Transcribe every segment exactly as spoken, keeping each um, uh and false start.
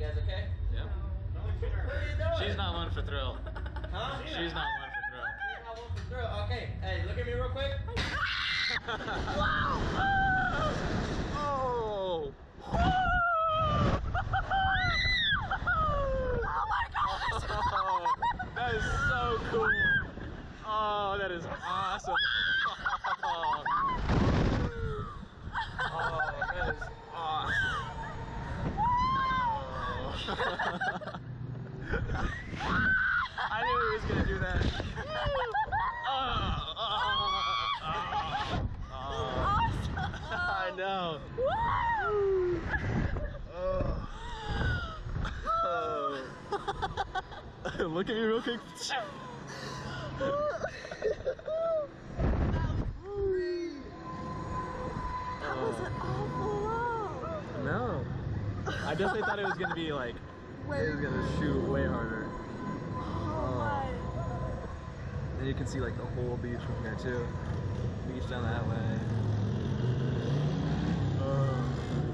guys, okay? Yep. What are you doing? She's not one for thrill. Huh? She's not one for thrill. She's not one for thrill. Okay, hey, look at me real quick. Wow! Oh! Oh my gosh! Oh, that is so cool. Oh, that is awesome. Oh, oh that is awesome. Oh. I knew he was gonna do that. Oh, oh, oh, oh. Awesome! I know. Woo! Oh. Oh. Look at me real quick. That was an awful low. No. I definitely thought it was gonna be like, Way it was gonna shoot way harder. Oh my. And you can see like the whole beach from here too. Beach down that way. Oh.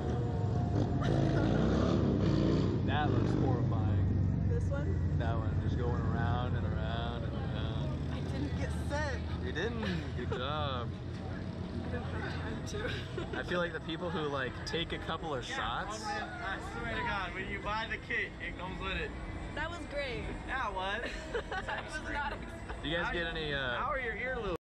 That looks horrifying. This one? That one, just going around and around and around. I didn't get sick. You didn't. Good job. I didn't have time to. I feel like the people who like take a couple of shots. I swear to God, when you buy the kit, it comes with it. That was great. Yeah, it was. I was not expecting. Do you guys get any? Uh, How are your earlobes?